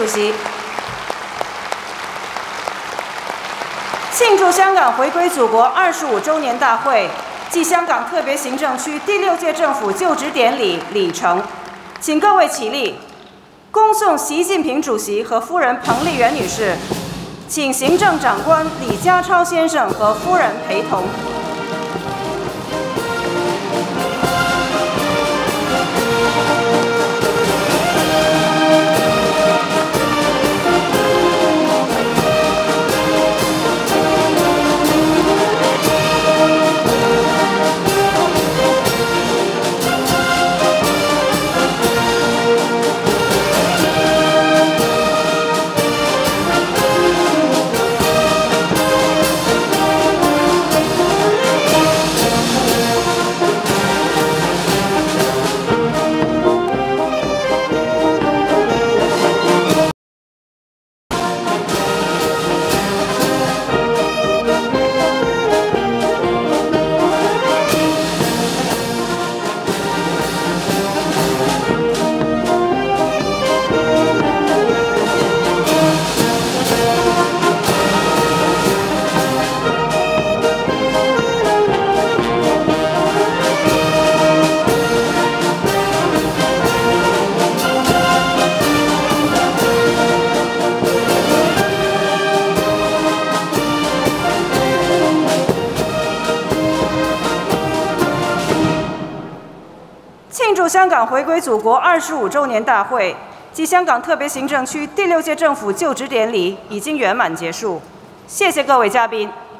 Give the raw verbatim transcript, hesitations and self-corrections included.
主席。庆祝香港回归祖国二十五周年大会暨香港特别行政区第六届政府就职典礼礼程，请各位起立，恭送习近平主席和夫人彭丽媛女士，请行政长官李家超先生和夫人陪同。庆祝香港回归祖国二十五周年大会及香港特别行政区第六届政府就职典礼已经圆满结束，谢谢各位嘉宾。